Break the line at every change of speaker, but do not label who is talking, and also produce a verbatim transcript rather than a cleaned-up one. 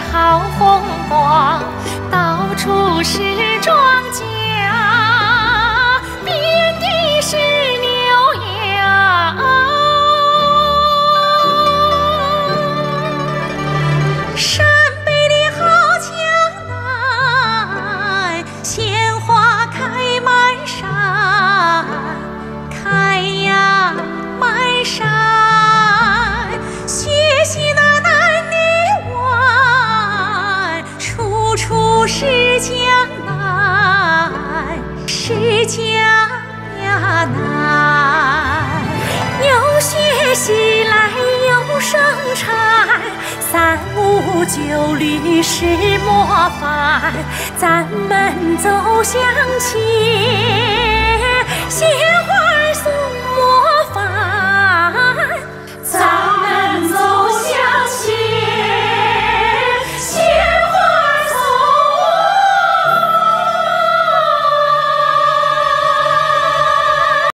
好风光，到处是庄稼，遍地是牛羊。山北的好江南，鲜花开满山，开呀满山。学习的南泥湾，处处是江南，是江呀南。有学习来有生产，三五九律是模范，咱们走向前，鲜花